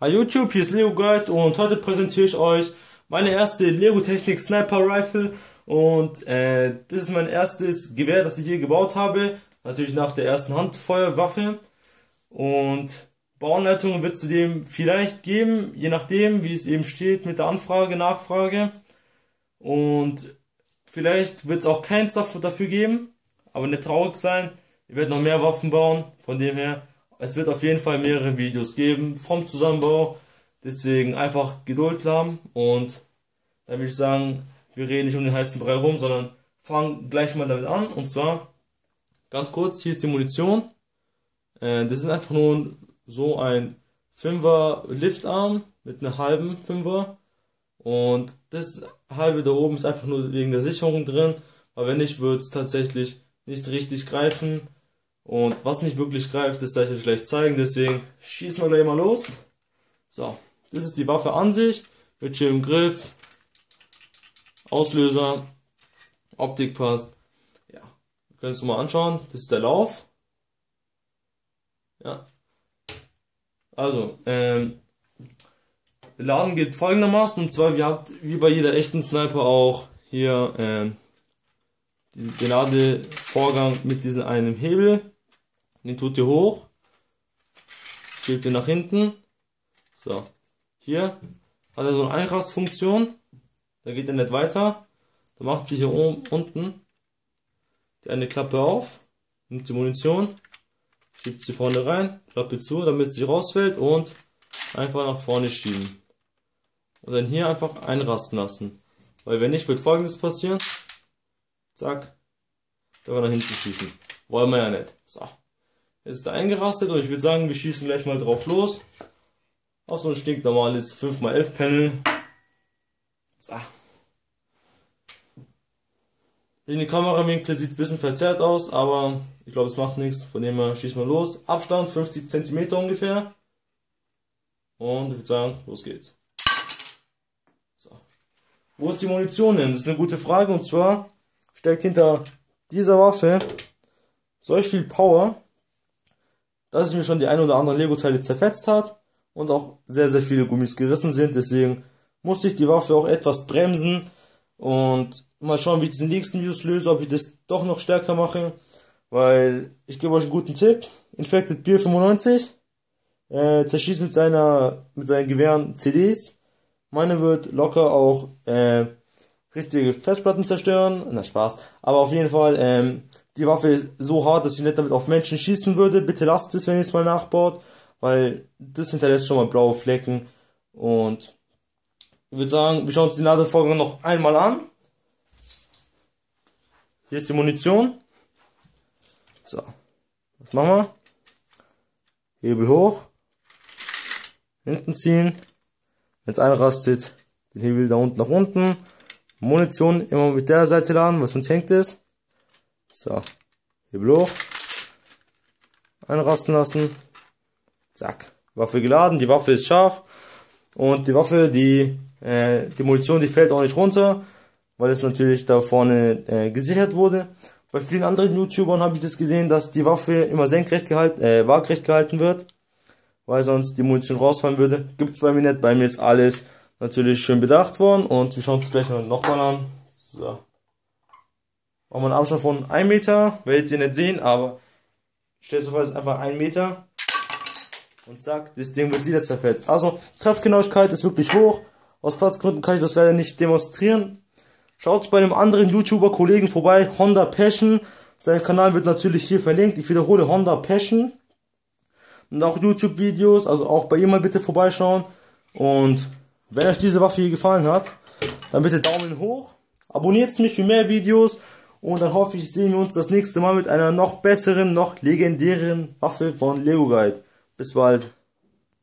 Hi YouTube, hier ist Lego Guide und heute präsentiere ich euch meine erste Lego Technik Sniper Rifle und das ist mein erstes Gewehr, das ich je gebaut habe, natürlich nach der ersten Handfeuerwaffe und Bauanleitungen wird es zudem vielleicht geben, je nachdem wie es eben steht mit der Anfrage, Nachfrage und vielleicht wird es auch keins dafür geben, aber nicht traurig sein, ich werde noch mehr Waffen bauen, von dem her. Es wird auf jeden Fall mehrere Videos geben vom Zusammenbau. Deswegen einfach Geduld haben und dann würde ich sagen, wir reden nicht um den heißen Brei rum, sondern fangen gleich mal damit an. Und zwar, ganz kurz, hier ist die Munition. Das ist einfach nur so ein 5er Liftarm mit einer halben 5er. Und das halbe da oben ist einfach nur wegen der Sicherung drin. Aber wenn nicht, wird es tatsächlich nicht richtig greifen. Und was nicht wirklich greift, das werde ich euch gleich zeigen, deswegen schießen wir gleich mal los. So, das ist die Waffe an sich, mit schönem Griff, Auslöser, Optik passt. Ja, wir können es mal anschauen, das ist der Lauf. Ja, also, der Laden geht folgendermaßen, und zwar, ihr habt wie bei jeder echten Sniper auch hier den Ladevorgang mit diesem einen Hebel. Den tut ihr hoch, schiebt ihr nach hinten. So, hier hat er so eine Einrastfunktion, da geht er nicht weiter. Da macht sich hier oben unten die eine Klappe auf, nimmt die Munition, schiebt sie vorne rein, Klappe zu, damit sie rausfällt und einfach nach vorne schieben. Und dann hier einfach einrasten lassen. Weil wenn nicht, wird Folgendes passieren. Zack, da wir nach hinten schießen. Wollen wir ja nicht. So. Jetzt ist er eingerastet und ich würde sagen, wir schießen gleich mal drauf los. Auf so ein stinknormales 5x11 Panel. So. In die Kamerawinkel sieht es ein bisschen verzerrt aus, aber ich glaube es macht nichts. Von dem her schießen wir los. Abstand 50 cm ungefähr. Und ich würde sagen, los geht's. So. Wo ist die Munition hin? Das ist eine gute Frage, und zwar steckt hinter dieser Waffe solch viel Power, dass es mir schon die ein oder anderen Lego-Teile zerfetzt hat und auch sehr, sehr viele Gummis gerissen sind. Deswegen musste ich die Waffe auch etwas bremsen und mal schauen, wie ich das in den nächsten Videos löse, ob ich das doch noch stärker mache, weil ich gebe euch einen guten Tipp. Infected Beer 95 zerschießt mit seinen Gewehren CDs. Meine wird locker auch richtige Festplatten zerstören. Na, Spaß. Aber auf jeden Fall, die Waffe ist so hart, dass ich nicht damit auf Menschen schießen würde. Bitte lasst es, wenn ihr es mal nachbaut, weil das hinterlässt schon mal blaue Flecken. Und ich würde sagen, wir schauen uns den Ladevorgang noch einmal an. Hier ist die Munition. So, was machen wir? Hebel hoch, hinten ziehen. Wenn es einrastet, den Hebel da unten nach unten. Munition immer mit der Seite laden, was sonst hängt es. So, Hebel hoch, einrasten lassen, zack, Waffe geladen, die Waffe ist scharf und die Waffe, die Munition, die fällt auch nicht runter, weil es natürlich da vorne gesichert wurde. Bei vielen anderen YouTubern habe ich das gesehen, dass die Waffe immer waagrecht gehalten wird, weil sonst die Munition rausfallen würde. Gibt es bei mir nicht, bei mir ist alles natürlich schön bedacht worden und wir schauen uns gleich nochmal an. So. Machen wir einen Abstand von 1 Meter, werdet ihr nicht sehen, aber stellt euch vor, es ist einfach 1 Meter und zack, das Ding wird wieder zerfetzt. Also, Treffgenauigkeit ist wirklich hoch. Aus Platzgründen kann ich das leider nicht demonstrieren. Schaut bei einem anderen YouTuber-Kollegen vorbei, Honda Passion. Sein Kanal wird natürlich hier verlinkt. Ich wiederhole, Honda Passion. Und auch YouTube-Videos, also auch bei ihm mal bitte vorbeischauen. Und wenn euch diese Waffe hier gefallen hat, dann bitte Daumen hoch. Abonniert mich für mehr Videos. Und dann hoffe ich, sehen wir uns das nächste Mal mit einer noch besseren, noch legendären Waffe von Lego Guide. Bis bald.